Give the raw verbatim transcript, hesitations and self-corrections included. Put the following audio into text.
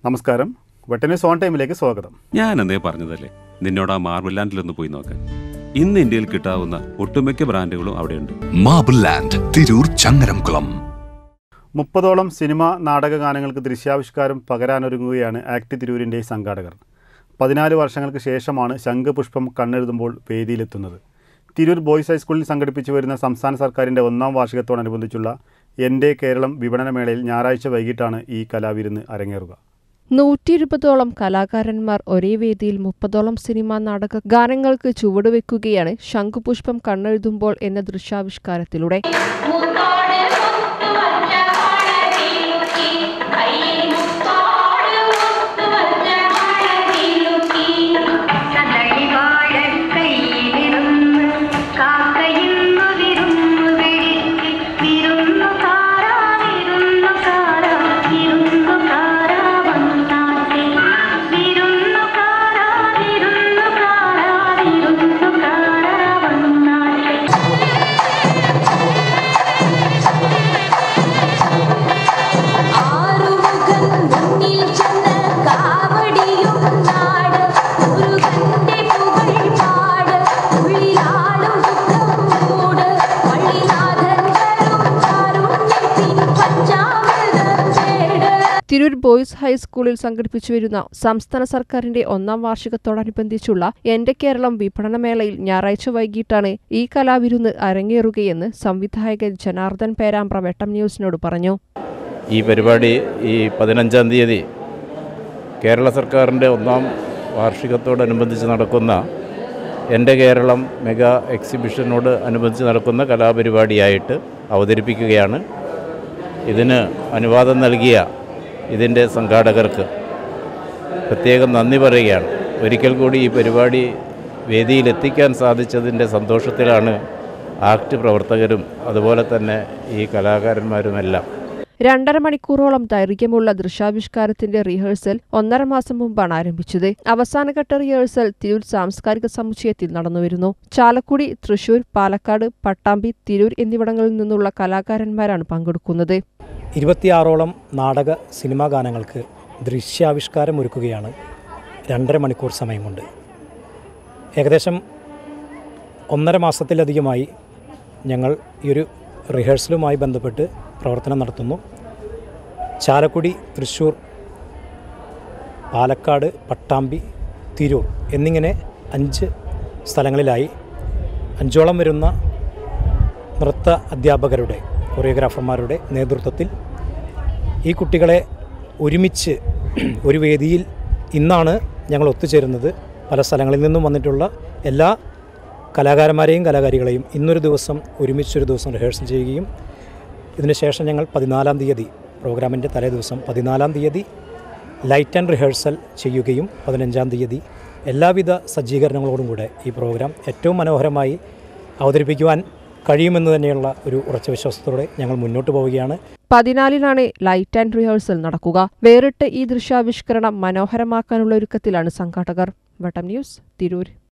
നമസ്കാരം, വെട്ടന്യൂസ് ഓൺ ടൈമിലേക്ക് സ്വാഗതം. ഞാൻ എന്തേ പറഞ്ഞതല്ലേ നിന്നോട് ആ മാർബിൾ ലാൻഡിലൊന്ന് പോയി നോക്കാൻ. ഇന്ന് ഇന്ത്യയിൽ കിട്ടാവുന്ന ഒട്ടുമിക്ക ബ്രാൻഡുകളും അവിടെയുണ്ട്. Marble land, Tirur, Changaramkulam. മുപ്പതോളം സിനിമ നാടക ഗാനങ്ങൾക്ക് ദൃശ്യാവിഷ്കാരം പകരാനൊരുങ്ങുകയാണ് ആക്ട് തിരൂരിൻ്റെ സംഘാടകർ. പതിനാല് വർഷങ്ങൾക്ക് ശേഷമാണ് ശംഖുപുഷ്പം കണ്ണെഴുതുമ്പോൾ വേദിയിലെത്തുന്നത്. തിരൂർ ബോയ്സ് ഹൈസ്കൂളിൽ സംഘടിപ്പിച്ചു വരുന്ന സംസ്ഥാന സർക്കാരിൻ്റെ ഒന്നാം വാർഷികത്തോടനുബന്ധിച്ചുള്ള എൻ്റെ കേരളം വിപണനമേളയിൽ ഞായറാഴ്ച വൈകിട്ടാണ് ഈ കലാവിരുന്ന് അരങ്ങേറുക. നൂറ്റി ഇരുപതോളം കലാകാരന്മാർ ഒരേ വേദിയിൽ മുപ്പതോളം സിനിമാ നാടക ഗാനങ്ങൾക്ക് ചുവടുവെക്കുകയാണ് ശംഖുപുഷ്പം കണ്ണെഴുതുമ്പോൾ എന്ന ദൃശ്യാവിഷ്കാരത്തിലൂടെ. തിരൂർ ബോയ്സ് ഹൈസ്കൂളിൽ സംഘടിപ്പിച്ചു വരുന്ന സംസ്ഥാന സർക്കാരിന്റെ ഒന്നാം വാർഷികത്തോടനുബന്ധിച്ചുള്ള എൻ്റെ കേരളം വിപണനമേളയിൽ ഞായറാഴ്ച വൈകിട്ടാണ് ഈ കലാവിരുന്ന് അരങ്ങേറുകയെന്ന് സംവിധായകൻ ജനാർദ്ദൻ പേരാമ്പ്ര വെട്ടം ന്യൂസിനോട് പറഞ്ഞു. ഈ പരിപാടി ഈ പതിനഞ്ചാം തീയതി കേരള സർക്കാരിൻ്റെ ഒന്നാം വാർഷികത്തോടനുബന്ധിച്ച് നടക്കുന്ന എൻ്റെ കേരളം മെഗാ എക്സിബിഷനോട് അനുബന്ധിച്ച് നടക്കുന്ന കലാപരിപാടിയായിട്ട് അവതരിപ്പിക്കുകയാണ്. ഇതിന് അനുവാദം നൽകിയ ഇതിൻ്റെ സംഘാടകർക്ക് പ്രത്യേകം നന്ദി പറയുകയാണ്. ഒരിക്കൽ കൂടി ഈ പരിപാടി വേദിയിലെത്തിക്കാൻ സാധിച്ചതിൻ്റെ സന്തോഷത്തിലാണ് ആക്ട് പ്രവർത്തകരും അതുപോലെ തന്നെ ഈ കലാകാരന്മാരുമെല്ലാം. രണ്ടര മണിക്കൂറോളം ദൈർഘ്യമുള്ള ദൃശ്യാവിഷ്കാരത്തിന്റെ റിഹേഴ്സൽ ഒന്നര മാസം മുമ്പാണ് ആരംഭിച്ചത്. അവസാനഘട്ട റിഹേഴ്സൽ തിരൂർ സാംസ്കാരിക സമുച്ചയത്തിൽ നടന്നുവരുന്നു. ചാലക്കുടി, തൃശൂർ, പാലക്കാട്, പട്ടാമ്പി, തിരൂർ എന്നിവിടങ്ങളിൽ നിന്നുള്ള കലാകാരന്മാരാണ് പങ്കെടുക്കുന്നത്. ഇരുപത്തിയാറോളം നാടക സിനിമാ ഗാനങ്ങൾക്ക് ദൃശ്യാവിഷ്കാരമൊരുക്കുകയാണ് രണ്ടര മണിക്കൂർ സമയം കൊണ്ട്. ഏകദേശം ഒന്നര മാസത്തിലധികമായി ഞങ്ങൾ ഈ ഒരു റിഹേഴ്സലുമായി ബന്ധപ്പെട്ട് പ്രവർത്തനം നടത്തുന്നു. ചാലക്കുടി, തൃശ്ശൂർ, പാലക്കാട്, പട്ടാമ്പി, തിരൂർ എന്നിങ്ങനെ അഞ്ച് സ്ഥലങ്ങളിലായി അഞ്ചോളം വരുന്ന നൃത്ത അധ്യാപകരുടെ, കൊറിയോഗ്രാഫർമാരുടെ നേതൃത്വത്തിൽ ഈ കുട്ടികളെ ഒരുമിച്ച് ഒരു വേദിയിൽ ഇന്നാണ് ഞങ്ങൾ ഒത്തുചേരുന്നത്. പല സ്ഥലങ്ങളിൽ നിന്നും വന്നിട്ടുള്ള എല്ലാ കലാകാരന്മാരെയും കലാകാരികളെയും ഇന്നൊരു ദിവസം ഒരുമിച്ചൊരു ദിവസം റിഹേഴ്സൽ ചെയ്യുകയും ഇതിനുശേഷം ഞങ്ങൾ പതിനാലാം തീയതി പ്രോഗ്രാമിൻ്റെ തലേ ദിവസം പതിനാലാം തീയതി ലൈറ്റ് ആൻഡ് റിഹേഴ്സൽ ചെയ്യുകയും പതിനഞ്ചാം തീയതി എല്ലാവിധ സജ്ജീകരണങ്ങളോടും കൂടെ ഈ പ്രോഗ്രാം ഏറ്റവും മനോഹരമായി അവതരിപ്പിക്കുവാൻ കഴിയുമെന്ന് തന്നെയുള്ള ഒരു ഉറച്ച വിശ്വാസത്തോടെ ഞങ്ങൾ മുന്നോട്ട് പോവുകയാണ്. പതിനാലിനാണ് ലൈറ്റ് ആൻഡ് റിഹേഴ്സൽ നടക്കുക. വേറിട്ട് ഈ ദൃശ്യാവിഷ്കരണം മനോഹരമാക്കാനുള്ള ഒരുക്കത്തിലാണ് സംഘാടകർ. വെട്ടം ന്യൂസ്, തിരൂർ.